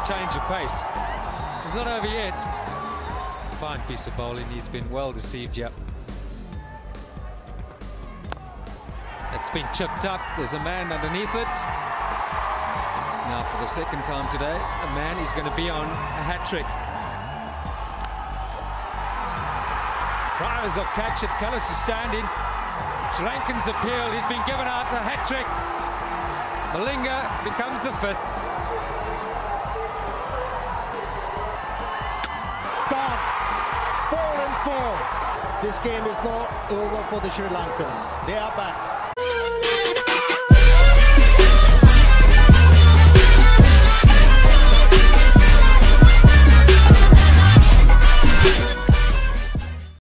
change of pace. It's not over yet. Fine piece of bowling. He's been well deceived, yep. It's been chipped up. There's a man underneath it. Now for the second time today, a man is going to be on a hat-trick. Priors of catch it. Cullis is standing. Sri Lankan's appeal. He's been given out a hat-trick. Malinga becomes the fifth. Gone. 4 and 4. This game is not over for the Sri Lankans. They are back.